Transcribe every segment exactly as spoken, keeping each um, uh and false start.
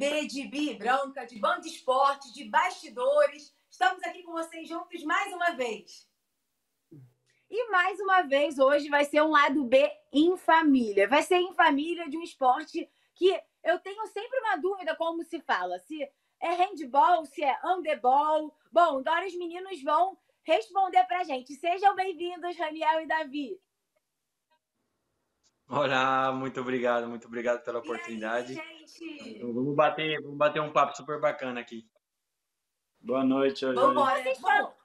B de Bi Branca, de Band Esportes, de bastidores. Estamos aqui com vocês juntos mais uma vez. E mais uma vez, hoje vai ser um lado B em família. Vai ser em família de um esporte que eu tenho sempre uma dúvida como se fala. Se é handball, se é handebol. Bom, agora os meninos vão responder pra gente. Sejam bem-vindos, Raniel e Davi. Olá, muito obrigado, muito obrigado pela E oportunidade. aí, gente? Então, vamos bater, vamos bater um papo super bacana aqui. Boa noite, Eugênio. Vamos embora. Vocês falam...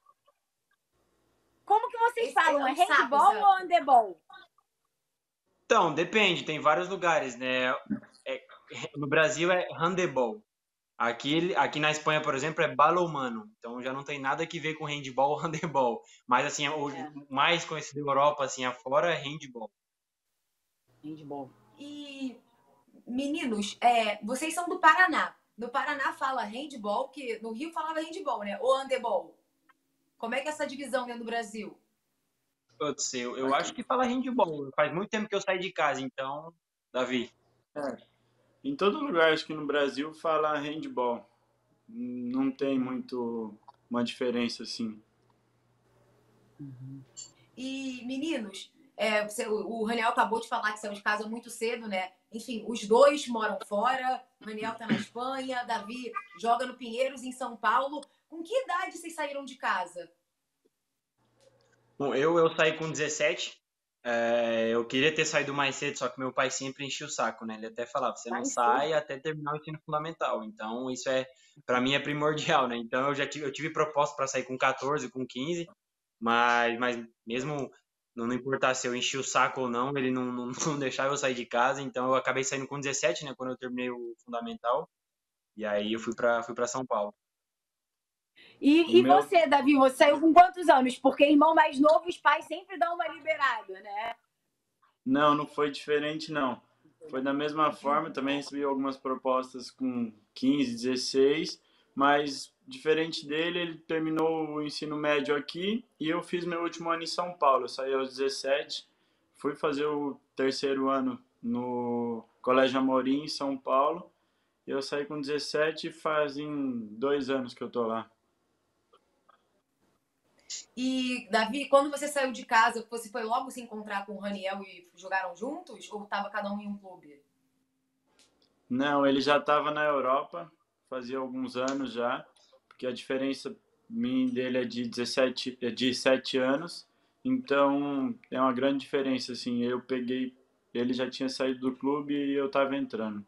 Como que vocês Esse falam? é É um saco, handball saco. ou handebol? Então, depende, tem vários lugares, né? É- no Brasil é handebol. Aqui, aqui na Espanha, por exemplo, é balonmano. Então já não tem nada que ver com handball ou handebol. Mas assim, o É. mais conhecido da Europa, assim, afora é handball. Handball. E, meninos, é, vocês são do Paraná. No Paraná fala handball, que no Rio falava handball, né? Ou handebol. Como é que é essa divisão dentro do Brasil? Putz, eu, eu acho que fala handball. Faz muito tempo que eu saí de casa, então, Davi. É, em todo lugar, acho que no Brasil, fala handball. Não tem muito uma diferença assim. E, meninos, é, você- o o Raniel acabou de falar que saiu de casa muito cedo, né? Enfim, os dois moram fora. O Raniel tá na Espanha, Davi joga no Pinheiros, em São Paulo. Com que idade vocês saíram de casa? Bom, eu, eu saí com dezessete. É, eu queria ter saído mais cedo, só que meu pai sempre enchia o saco, né? Ele até falava, você não Mais sai até terminar o ensino fundamental. Então, isso é, para mim, é primordial, né? Então, eu já tive, eu tive proposta para sair com quatorze, com quinze, mas, mas mesmo não, não importar se eu enchi o saco ou não, ele não, não, não deixava eu sair de casa. Então, eu acabei saindo com dezessete, né? Quando eu terminei o fundamental. E aí, eu fui para fui para São Paulo. E, O e meu- você, Davi, você saiu com quantos anos? Porque irmão mais novo, os pais sempre dão uma liberada, né? Não, não foi diferente, não. Foi da mesma forma, também recebi algumas propostas com quinze, dezesseis, mas diferente dele, ele terminou o ensino médio aqui e eu fiz meu último ano em São Paulo. Eu saí aos dezessete, fui fazer o terceiro ano no Colégio Amorim, em São Paulo. E eu saí com dezessete e fazem dois anos que eu tô lá. E, Davi, quando você saiu de casa, você foi logo se encontrar com o Raniel e jogaram juntos? Ou tava cada um em um clube? Não, ele já estava na Europa, fazia alguns anos já, porque a diferença minha e dele é de dezessete, é de sete anos, então é uma grande diferença, assim, eu peguei, ele já tinha saído do clube e eu estava entrando.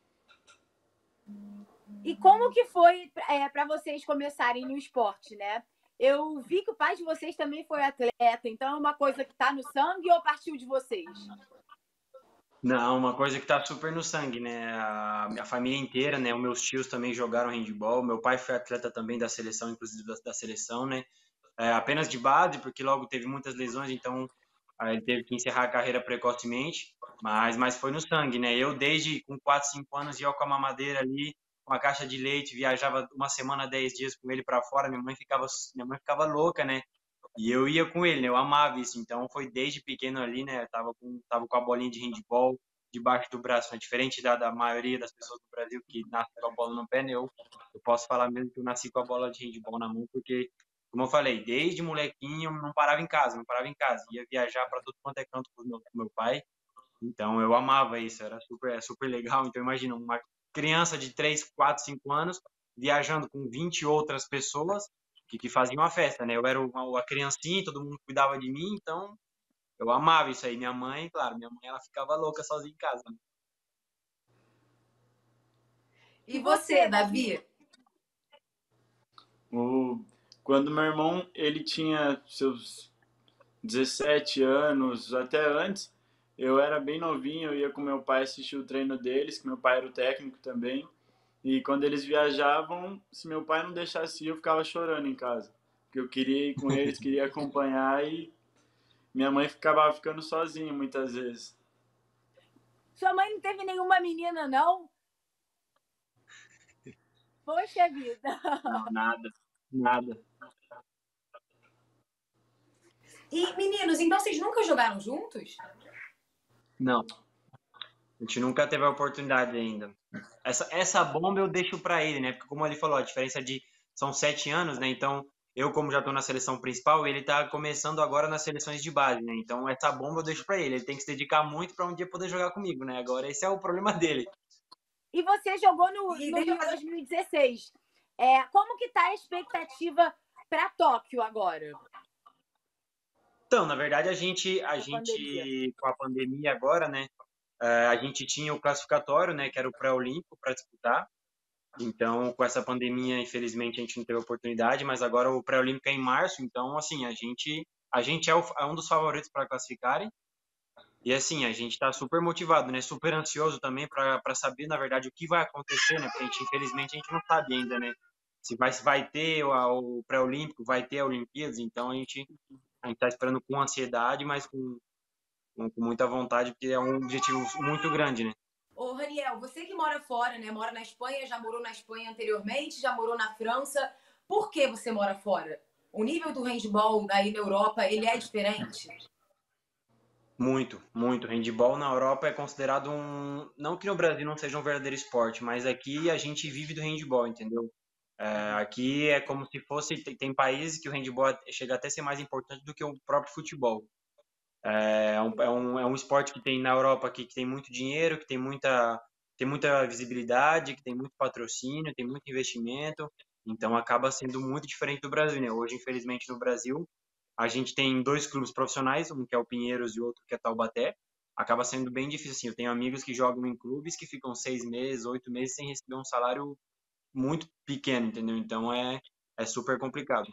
E como que foi é, para vocês começarem no esporte, né? Eu vi que o pai de vocês também foi atleta, então é uma coisa que tá no sangue ou partiu de vocês? Não, uma coisa que tá super no sangue, né? A minha família inteira, né? Os meus tios também jogaram handball. Meu pai foi atleta também da seleção, inclusive da, da seleção, né? É, apenas de base, porque logo teve muitas lesões, então aí ele teve que encerrar a carreira precocemente. Mas, mas foi no sangue, né? Eu, desde com quatro, cinco anos, ia com a mamadeira ali, com a caixa de leite, viajava uma semana, dez dias com ele para fora. Minha mãe ficava, minha mãe ficava louca, né? E eu ia com ele, né? Eu amava isso. Então foi desde pequeno ali, né? Eu tava com, tava com a bolinha de handball debaixo do braço, né? Diferente da, da maioria das pessoas do Brasil que nascem com a bola no pé, né? Eu, eu posso falar mesmo que eu nasci com a bola de handball na mão, porque, como eu falei, desde molequinho eu não parava em casa, não parava em casa. Ia viajar para todo quanto é canto com o meu, com meu pai. Então eu amava isso, era super, é super legal. Então imagina, uma criança de três, quatro, cinco anos viajando com vinte outras pessoas que, que faziam a festa, né? Eu era uma, a criancinha, todo mundo cuidava de mim, então eu amava isso aí. Minha mãe, claro, minha mãe ela ficava louca sozinha em casa, né? E você, Davi? O, quando meu irmão, ele tinha seus dezessete anos, até antes, eu era bem novinho, eu ia com meu pai assistir o treino deles, que meu pai era o técnico também. E quando eles viajavam, se meu pai não deixasse ir, eu ficava chorando em casa. Porque eu queria ir com eles, queria acompanhar e minha mãe ficava ficando sozinha muitas vezes. Sua mãe não teve nenhuma menina, não? Poxa vida! Não, nada, nada. E, meninos, então vocês nunca jogaram juntos? Não. A gente nunca teve a oportunidade ainda. essa, essa bomba eu deixo para ele, né? Porque como ele falou, a diferença de são sete anos, né? Então eu, como já estou na seleção principal, ele está começando agora nas seleções de base, né? Então essa bomba eu deixo para ele. Ele tem que se dedicar muito para um dia poder jogar comigo, né? Agora esse é o problema dele. E você jogou no, E no deixa eu Rio fazer- dois mil e dezesseis. É, como que tá a expectativa para Tóquio agora? Então, na verdade, a gente, a Com a gente pandemia. com a pandemia agora, né? eh, a gente tinha o classificatório, né? Que era o pré-olímpico para disputar. Então, com essa pandemia, infelizmente, a gente não teve oportunidade, mas agora o pré-olímpico é em março, então, assim, a gente, a gente é, o- é um dos favoritos para classificarem. E, assim, a gente está super motivado, né? Super ansioso também para para saber, na verdade, o que vai acontecer, né? Porque, a gente, infelizmente, a gente não sabe ainda, né? Se vai, se vai ter o, a- o pré-olímpico, vai ter a Olimpíadas, então a gente a gente está esperando com ansiedade, mas com, com, com muita vontade, porque é um objetivo muito grande, né? Ô, Raniel, você que mora fora, né? Mora na Espanha, já morou na Espanha anteriormente, já morou na França. Por que você mora fora? O nível do handball aí na Europa, ele é diferente? Muito, muito. Handball na Europa é considerado um. Não que no Brasil não seja um verdadeiro esporte, mas aqui a gente vive do handball, entendeu? É, aqui é como se fosse. Tem, tem países que o handball chega até a ser mais importante do que o próprio futebol. É um, é um, é um esporte que tem na Europa aqui, que tem muito dinheiro, que tem muita, tem muita visibilidade, que tem muito patrocínio, tem muito investimento. Então acaba sendo muito diferente do Brasil, né? Hoje, infelizmente, no Brasil, a gente tem dois clubes profissionais, um que é o Pinheiros e o outro que é Taubaté. Acaba sendo bem difícil, assim. Eu tenho amigos que jogam em clubes que ficam seis meses, oito meses sem receber um salário muito pequeno, entendeu? Então é, é super complicado.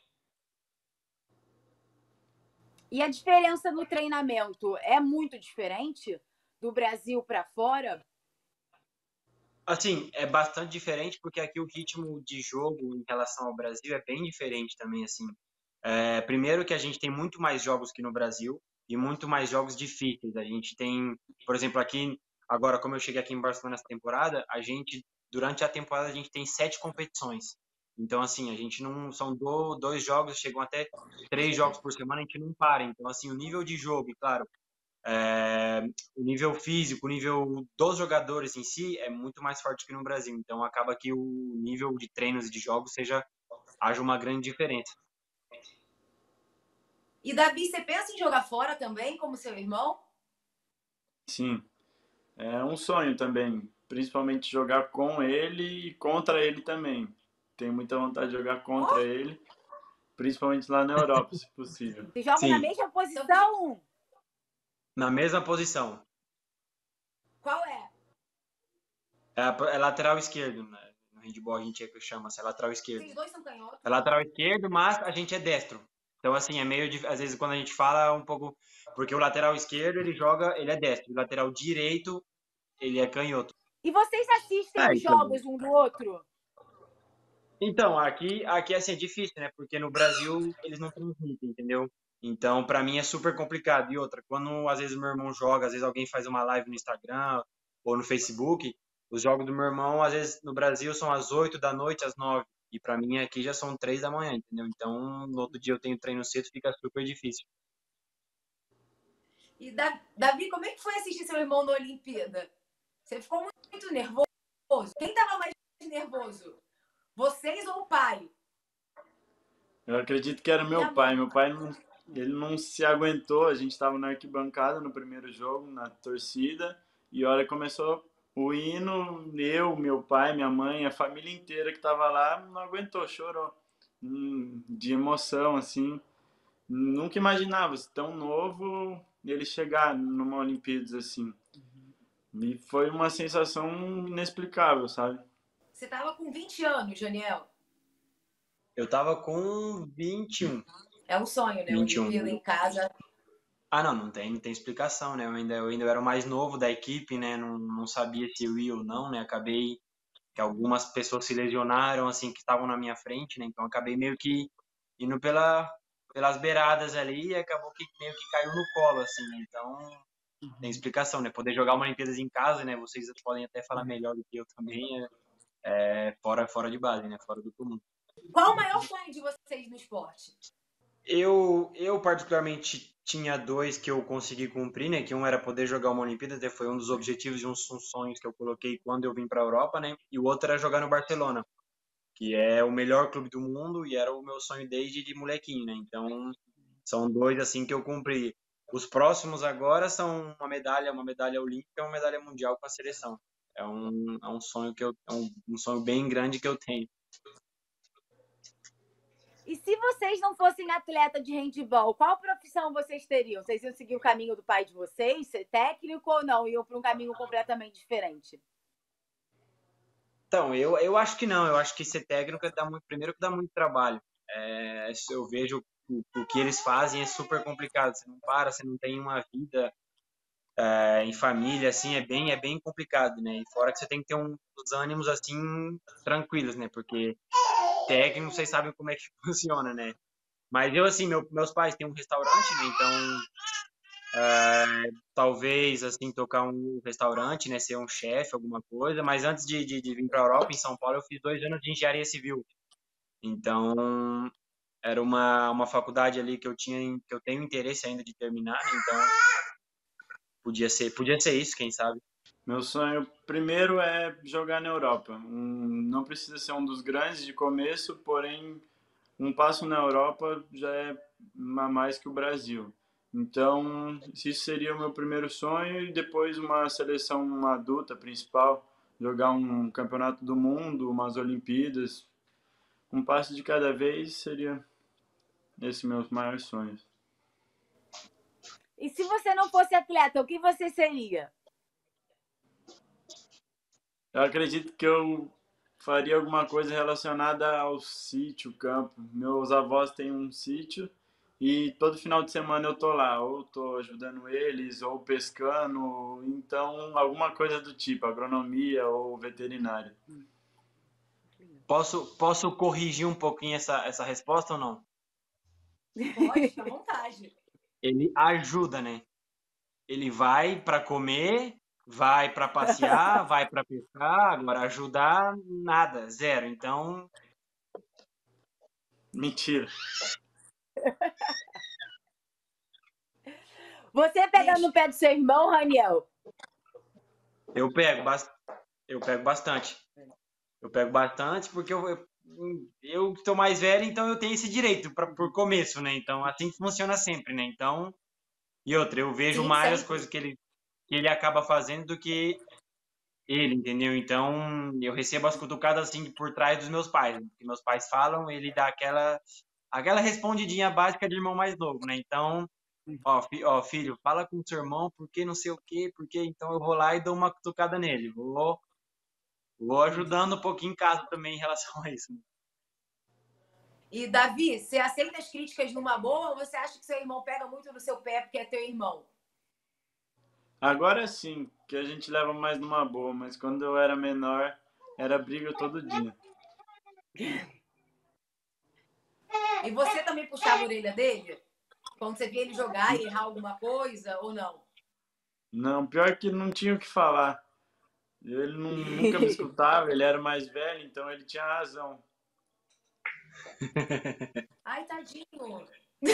E a diferença no treinamento é muito diferente do Brasil para fora? Assim, é bastante diferente porque aqui o ritmo de jogo em relação ao Brasil é bem diferente também, assim. É, primeiro que a gente tem muito mais jogos que no Brasil e muito mais jogos difíceis. A gente tem, por exemplo, aqui, agora como eu cheguei aqui em Barcelona essa temporada, a gente, durante a temporada, a gente tem sete competições. Então, assim, a gente não, são do, dois jogos, chegam até três jogos por semana, a gente não para. Então, assim, o nível de jogo, e claro, é, o nível físico, o nível dos jogadores em si é muito mais forte que no Brasil. Então acaba que o nível de treinos e de jogos seja haja uma grande diferença. E Davi, você pensa em jogar fora também, como seu irmão? Sim, é um sonho também, principalmente jogar com ele e contra ele também. Tenho muita vontade de jogar contra Oh, ele, principalmente lá na Europa, se possível. Vocês jogam na Sim, mesma posição? na mesma posição. qual é? É, a- é lateral esquerdo, né? No handball a gente é que chama, é lateral esquerdo. Vocês dois são canhotos? É lateral esquerdo, mas a gente é destro. Então assim, é meio dif- às vezes quando a gente fala é um pouco porque o lateral esquerdo ele joga, ele é destro, o lateral direito ele é canhoto. E vocês assistem É, os então. jogos um do outro? Então, aqui, aqui assim, é difícil, né? Porque no Brasil eles não transmitem, entendeu? Então, pra mim é super complicado. E outra, quando às vezes meu irmão joga, às vezes alguém faz uma live no Instagram ou no Facebook, os jogos do meu irmão, às vezes no Brasil são às oito da noite, às nove. E pra mim aqui já são três da manhã, entendeu? Então, no outro dia eu tenho treino cedo, fica super difícil. E Da- Davi, como é que foi assistir seu irmão na Olimpíada? Você ficou muito, muito nervoso? Quem tava mais nervoso? Vocês ou o pai? Eu acredito que era E meu a pai. mãe? Meu pai não, ele não se aguentou. A gente estava na arquibancada no primeiro jogo, na torcida, e a hora começou o hino, eu, meu pai, minha mãe, a família inteira que estava lá não aguentou, chorou. Hum, de emoção, assim. Nunca imaginava, tão novo, ele chegar numa Olimpíadas assim. E foi uma sensação inexplicável, sabe? Você tava com vinte anos, Janiel. Eu tava com vinte e um. É um sonho, né? vinte e um. Olimpíada em casa. Ah, não, não tem, não tem explicação, né? Eu ainda, eu ainda era o mais novo da equipe, né? Não, não sabia se eu ia ou não, né? Acabei que algumas pessoas se lesionaram, assim, que estavam na minha frente, né? Então acabei meio que indo pela, pelas beiradas ali e acabou que meio que caiu no colo, assim, né? Então tem explicação, né? Poder jogar uma Olimpíadas em casa, né? Vocês podem até falar melhor do que eu também, é, é fora, fora de base, né? Fora do comum. Qual o maior sonho de vocês no esporte? Eu, eu particularmente tinha dois que eu consegui cumprir, né? Que um era poder jogar uma Olimpíada, até foi um dos objetivos e uns, uns sonhos que eu coloquei quando eu vim para a Europa, né? E o outro era jogar no Barcelona, que é o melhor clube do mundo e era o meu sonho desde de molequinho, né? Então, são dois assim que eu cumpri. Os próximos agora são uma medalha, uma medalha olímpica e uma medalha mundial com a seleção. É um, é um sonho que eu, é um, um sonho bem grande que eu tenho. E se vocês não fossem atleta de handebol, qual profissão vocês teriam? Vocês iam seguir o caminho do pai de vocês, ser técnico ou não? Iam para um caminho completamente diferente? Então, eu, eu acho que não. Eu acho que ser técnico dá muito, primeiro que dá muito trabalho. É, eu vejo o, o que eles fazem é super complicado. Você não para, você não tem uma vida é, em família, assim, é bem, é bem complicado, né? E fora que você tem que ter um, os ânimos, assim, tranquilos, né? Porque técnico, vocês sabem como é que funciona, né? Mas eu, assim, meu, meus pais têm um restaurante, né? Então, é, talvez, assim, tocar um restaurante, né? Ser um chefe, alguma coisa. Mas antes de, de, de vir para a Europa, em São Paulo, eu fiz dois anos de engenharia civil. Então, era uma, uma faculdade ali que eu tinha, que eu tenho interesse ainda de terminar, né? Então, podia ser, podia ser isso, quem sabe. Meu sonho primeiro é jogar na Europa. Um, não precisa ser um dos grandes de começo, porém um passo na Europa já é mais que o Brasil. Então, isso seria o meu primeiro sonho e depois uma seleção adulta principal, jogar um campeonato do mundo, umas Olimpíadas. Um passo de cada vez seria esses meus maiores sonhos. E se você não fosse atleta, o que você seria? Eu acredito que eu faria alguma coisa relacionada ao sítio, campo. Meus avós têm um sítio e todo final de semana eu tô lá, ou tô ajudando eles, ou pescando, então alguma coisa do tipo, agronomia ou veterinária. Posso, posso corrigir um pouquinho essa, essa resposta ou não? Pode, fica à vontade. Ele ajuda, né? Ele vai para comer, vai para passear, vai para pescar, agora ajudar, nada, zero. Então, Mentira. Você pega no pé do seu irmão, Raniel? eu pego, bas- eu pego bastante. Eu pego bastante porque eu, eu, eu estou mais velho, então eu tenho esse direito pra, por começo, né? Então, assim funciona sempre, né? Então, e outra, eu vejo Sim, mais as sempre. coisas que ele, que ele acaba fazendo do que ele, entendeu? Então, eu recebo as cutucadas assim por trás dos meus pais, né? Porque meus pais falam, ele dá aquela aquela respondidinha básica de irmão mais novo, né? Então, ó, fi, ó, filho, fala com o seu irmão, porque não sei o quê, porque então eu vou lá e dou uma cutucada nele. Vou vou ajudando um pouquinho em casa também em relação a isso. E, Davi, você aceita as críticas numa boa ou você acha que seu irmão pega muito no seu pé porque é teu irmão? Agora sim, que a gente leva mais numa boa, mas quando eu era menor, era briga todo dia. E você também puxava a orelha dele? Quando você via ele jogar e errar alguma coisa ou não? Não, pior que não tinha o que falar. Ele não, nunca me escutava, ele era mais velho, então ele tinha razão. Ai, tadinho.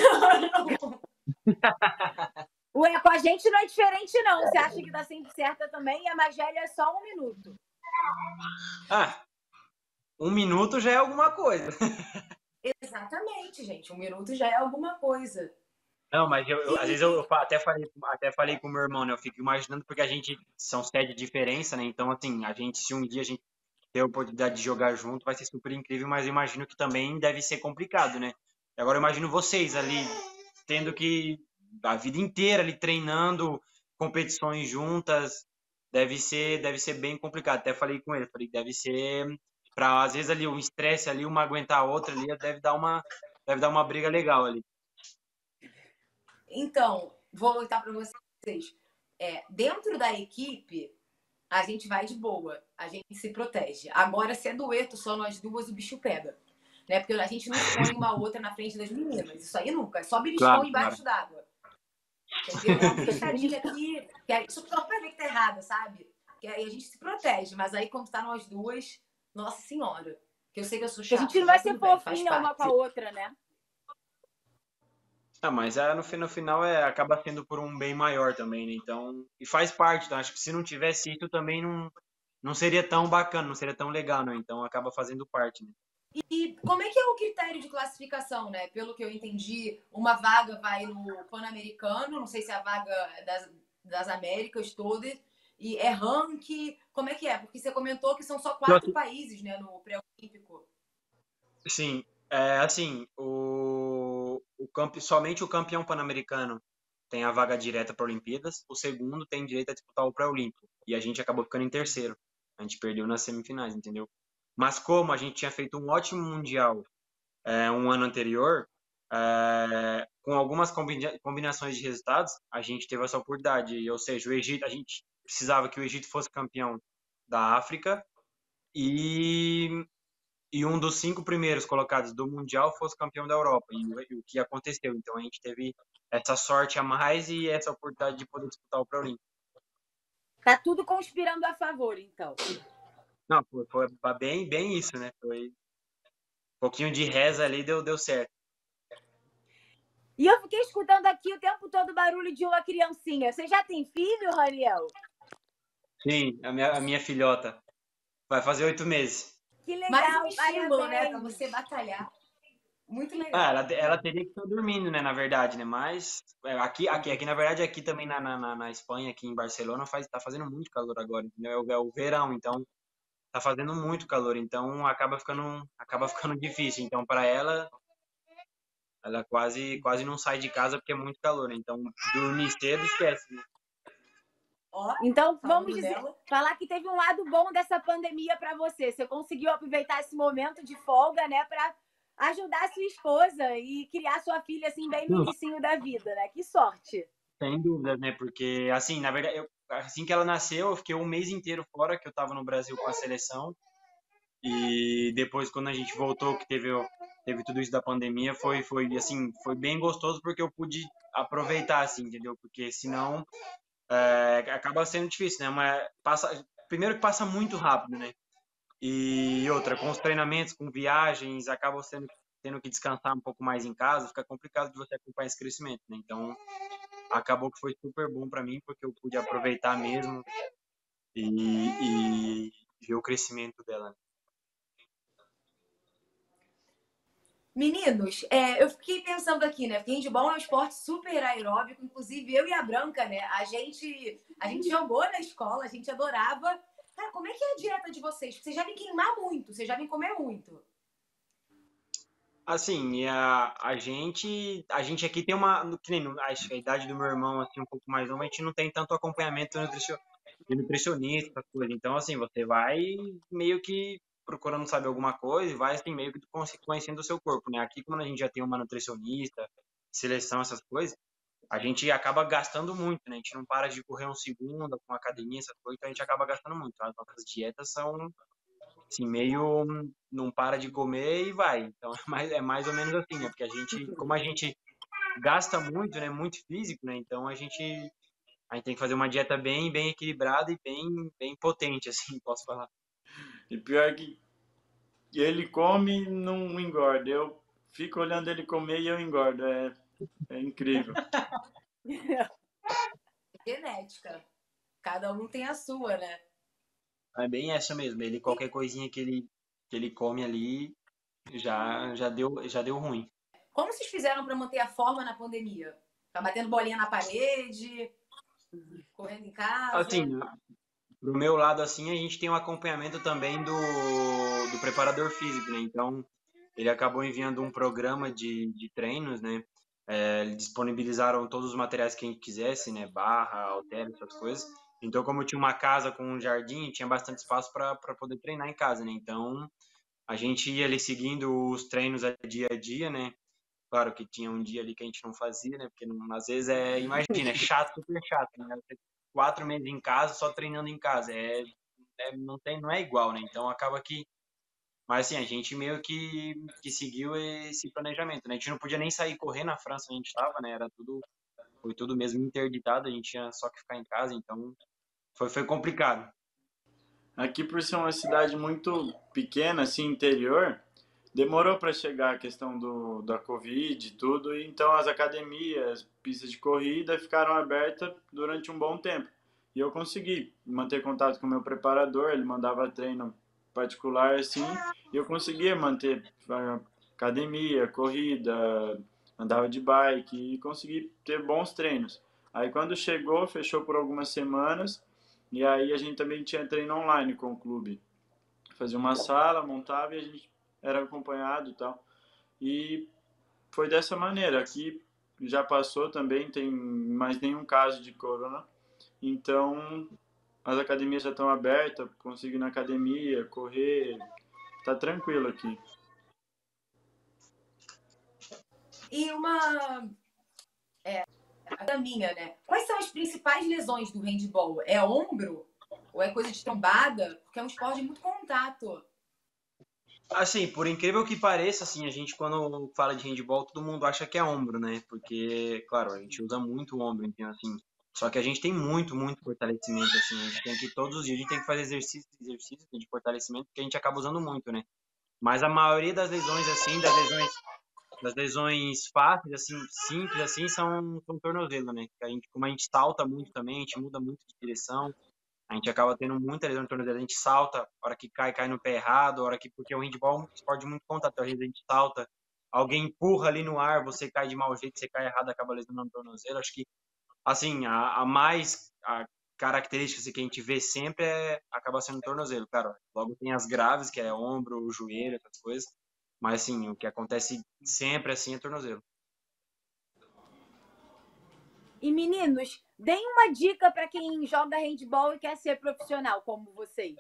Ué, com a gente não é diferente, não. Você acha que dá sempre certa também e a Magélia é só um minuto. Ah, um minuto já é alguma coisa. Exatamente, gente. Um minuto já é alguma coisa. Não, mas eu, eu- às vezes eu, eu fa- até falei, até falei com o meu irmão, né? Eu fico imaginando porque a gente são sete de diferença, né? Então, assim, a gente, se um dia a gente ter a oportunidade de jogar junto, vai ser super incrível, mas eu imagino que também deve ser complicado, né? E agora eu imagino vocês ali tendo que a vida inteira ali treinando competições juntas, deve ser, deve ser bem complicado. Até falei com ele, falei, deve ser para às vezes ali o estresse ali, uma aguentar a outra ali, deve dar uma, deve dar uma briga legal ali. Então, vou voltar para vocês. É, dentro da equipe, a gente vai de boa, a gente se protege. Agora, se é dueto, só nós duas, o bicho pega. Né? Porque a gente não expõe uma outra na frente das meninas. Isso aí nunca. É só beliscão Claro, embaixo d'água. Entendeu? É uma fechadinha aqui. Que aí, só pra ver que tá errada, sabe? Que aí a gente se protege. Mas aí, quando tá nós duas, nossa senhora. Que eu sei que eu sou Porque chata. a gente não vai mas ser tudo bem, faz fofinha uma com a parte. outra, né? Ah, mas é, no, fi- no final é, acaba sendo por um bem maior também, né? Então, e faz parte, então acho que se não tivesse isso também não, não seria tão bacana, não seria tão legal, né? Então acaba fazendo parte, né? E como é que é o critério de classificação, né? Pelo que eu entendi, uma vaga vai no Pan-Americano, não sei se é a vaga das, das Américas todas, e é ranking, como é que é? Porque você comentou que são só Então, quatro assim, países, né, no pré-olímpico. sim, é, assim, o, o campe, somente o campeão pan-americano tem a vaga direta para Olimpíadas, o segundo tem direito a disputar o pré-olímpico, e a gente acabou ficando em terceiro. A gente perdeu nas semifinais, entendeu? Mas como a gente tinha feito um ótimo mundial é, um ano anterior, é, com algumas combina combinações de resultados, a gente teve essa oportunidade. Ou seja, o Egito, a gente precisava que o Egito fosse campeão da África e, e um dos cinco primeiros colocados do Mundial fosse campeão da Europa. E, e o que aconteceu? Então a gente teve essa sorte a mais e essa oportunidade de poder disputar o Pré-Olímpico. Tá tudo conspirando a favor, então. Não, foi, foi bem, bem isso, né? Foi um pouquinho de reza ali, deu, deu certo. E eu fiquei escutando aqui o tempo todo o barulho de uma criancinha. Você já tem filho, Raniel? Sim, a minha, a minha filhota vai fazer oito meses. Que Mais um legal, estímulo, né, para parabéns. você batalhar. Muito legal. Ah, ela, ela teria que estar dormindo, né, na verdade, né? Mas é, aqui, aqui, aqui na verdade, aqui também na, na, na Espanha, aqui em Barcelona, faz, tá fazendo muito calor agora, entendeu? É o, é o verão, então tá fazendo muito calor, então acaba ficando, acaba ficando difícil. Então, para ela, ela quase, quase não sai de casa porque é muito calor, né? Então, dormir cedo, esquece, né? Ó, Então, vamos falando dizer, dela. falar que teve um lado bom dessa pandemia para você. Você conseguiu aproveitar esse momento de folga, né, para ajudar a sua esposa e criar sua filha assim bem no Hum, inicinho da vida, né? Que sorte. Sem dúvidas, né? Porque, assim, na verdade, eu, assim que ela nasceu, eu fiquei um mês inteiro fora, que eu tava no Brasil com a seleção. E depois, quando a gente voltou, que teve, o- teve tudo isso da pandemia, foi, foi, assim, foi bem gostoso porque eu pude aproveitar, assim, entendeu? Porque senão é, acaba sendo difícil, né? Mas passa, primeiro que passa muito rápido, né? E outra, com os treinamentos, com viagens, acaba sendo, tendo que descansar um pouco mais em casa, fica complicado de você acompanhar esse crescimento, né? Então, acabou que foi super bom para mim, porque eu pude aproveitar mesmo e, e ver o crescimento dela, né? Meninos, é, eu fiquei pensando aqui, né? Porque handball é um esporte super aeróbico, inclusive eu e a Branca, né? A gente, a gente jogou na escola, a gente adorava. Cara, como é que é a dieta de vocês? Vocês já vêm queimar muito, vocês já vêm comer muito. Assim, e a, a gente, a gente aqui tem uma, no- que nem no- acho que a idade do meu irmão, assim, um pouco mais novo, a gente não tem tanto acompanhamento nutricio- de nutricionista, essas coisas. Então, assim, você vai meio que procurando saber alguma coisa e vai, assim, meio que conhe- conhecendo o seu corpo, né? Aqui, como a gente já tem uma nutricionista, seleção, essas coisas, a gente acaba gastando muito, né? A gente não para de correr um segundo com academia, essas coisas, então a gente acaba gastando muito. As nossas dietas são assim, meio não para de comer e vai. Então é mais, é mais ou menos assim, né? Porque a gente, como a gente gasta muito, né? Muito físico, né? Então a gente, a gente tem que fazer uma dieta bem, bem equilibrada e bem, bem potente, assim, posso falar. E pior que ele come e não engorda. Eu fico olhando ele comer e eu engordo. É, é incrível. Genética. Cada um tem a sua, né? É bem essa mesmo. Ele, qualquer coisinha que ele, que ele come ali, já, já deu, já deu ruim. Como vocês fizeram para manter a forma na pandemia? Tá batendo bolinha na parede, correndo em casa? Assim, pro meu lado, assim, a gente tem um acompanhamento também do, do preparador físico, né? Então, ele acabou enviando um programa de, de treinos, né? É, eles disponibilizaram todos os materiais que a gente quisesse, né? Barra, halter, essas coisas. Então, como eu tinha uma casa com um jardim, tinha bastante espaço para poder treinar em casa, né? Então, a gente ia ali seguindo os treinos a dia a dia, né? Claro que tinha um dia ali que a gente não fazia, né? Porque não, às vezes é, imagina, é chato, super chato, né? Você quatro meses em casa, só treinando em casa. É, é, não tem, não é igual, né? Então acaba que, mas assim, a gente meio que, que seguiu esse planejamento, né? A gente não podia nem sair correr na França onde a gente estava, né? Era tudo, foi tudo mesmo interditado, a gente tinha só que ficar em casa, então foi, foi complicado. Aqui, por ser uma cidade muito pequena, assim, interior, demorou para chegar a questão do, da Covid e tudo, e então as academias, pistas de corrida ficaram abertas durante um bom tempo. E eu consegui manter contato com o meu preparador, ele mandava treino particular assim, e eu conseguia manter academia, corrida, andava de bike e consegui ter bons treinos. Aí quando chegou, fechou por algumas semanas, e aí a gente também tinha treino online com o clube. Fazia uma sala, montava e a gente era acompanhado e tal. E foi dessa maneira. Aqui já passou também, tem mais nenhum caso de corona. Então, as academias já estão abertas, consigo ir na academia, correr, tá tranquilo aqui. E uma... É, a minha, né? Quais são as principais lesões do handball? É ombro? Ou é coisa de trombada? Porque é um esporte de muito contato. Assim, por incrível que pareça, assim, a gente quando fala de handball, todo mundo acha que é ombro, né? Porque, claro, a gente usa muito o ombro, então, assim, só que a gente tem muito, muito fortalecimento, assim, a gente tem que, todos os dias, a gente tem que fazer exercício, exercício de fortalecimento, que a gente acaba usando muito, né? Mas a maioria das lesões, assim, das lesões, das lesões fáceis, assim, simples, assim, são, são tornozelo, né? A gente, como a gente salta muito também, a gente muda muito de direção, a gente acaba tendo muita lesão de tornozelo, a gente salta, a hora que cai, cai no pé errado, a hora que, porque o handball é um esporte de muito contato, às vezes a gente salta, alguém empurra ali no ar, você cai de mau jeito, você cai errado, acaba lesionando o tornozelo. Acho que, assim, a, a mais a característica assim, que a gente vê sempre é, acaba sendo o tornozelo, cara. Logo tem as graves, que é ombro, joelho, essas coisas, mas, assim, o que acontece sempre, assim, é tornozelo. E meninos, deem uma dica para quem joga handball e quer ser profissional, como vocês.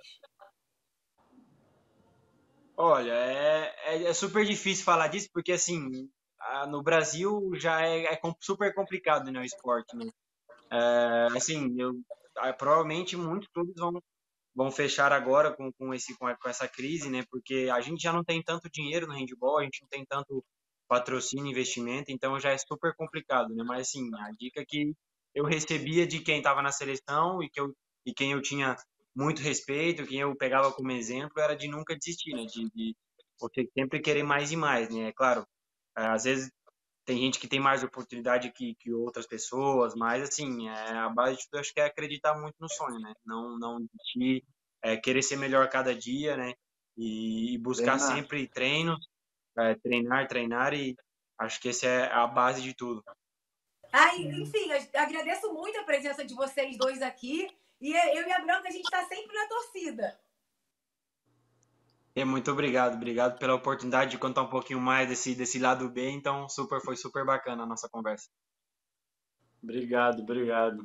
Olha, é, é, é super difícil falar disso, porque assim, no Brasil já é, é super complicado, né, o esporte, né? É, assim, eu, provavelmente muitos clubes vão, vão fechar agora com, com, esse, com, com essa crise, né? Porque a gente já não tem tanto dinheiro no handball, a gente não tem tanto patrocínio, investimento, então já é super complicado, né? Mas assim, a dica que eu recebia de quem estava na seleção e, que eu, e quem eu tinha muito respeito, quem eu pegava como exemplo, era de nunca desistir, né? De, de você sempre querer mais e mais, né? É claro, às vezes tem gente que tem mais oportunidade que, que outras pessoas, mas assim, é, a base de tudo acho que é acreditar muito no sonho, né? Não, não desistir, é, querer ser melhor cada dia, né? E, e buscar Treinar. sempre treinos, é, treinar, treinar, e acho que essa é a base de tudo. Ah, enfim, agradeço muito a presença de vocês dois aqui. E eu e a Branca, a gente está sempre na torcida. É, muito obrigado, obrigado pela oportunidade de contar um pouquinho mais desse, desse lado B, então super, foi super bacana a nossa conversa. Obrigado, obrigado.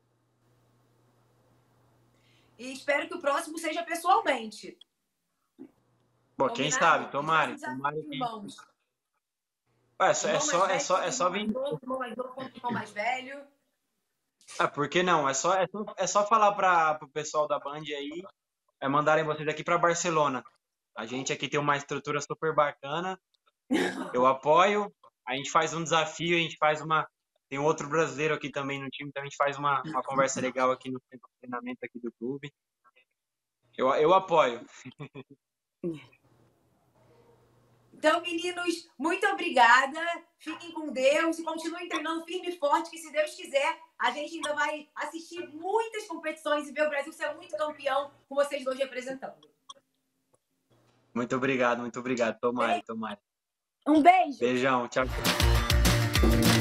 E espero que o próximo seja pessoalmente. Bom, quem sabe, tomara, tomara que... Ué, é só, é só, é só, é só vir... Irmão mais novo contra o irmão mais velho. Ah, por que não? É só, é só, é só falar para o pessoal da Band aí, é mandarem vocês aqui para Barcelona. A gente aqui tem uma estrutura super bacana, eu apoio, a gente faz um desafio, a gente faz uma... Tem outro brasileiro aqui também no time, então a gente faz uma, uma conversa legal aqui no centro de treinamento aqui do clube. Eu, eu apoio. Então, meninos, muito obrigada. Fiquem com Deus e continuem treinando firme e forte, que se Deus quiser, a gente ainda vai assistir muitas competições e ver o Brasil ser muito campeão com vocês dois representando. Muito obrigado, muito obrigado. Tomara, tomara. Um beijo. Beijão, tchau.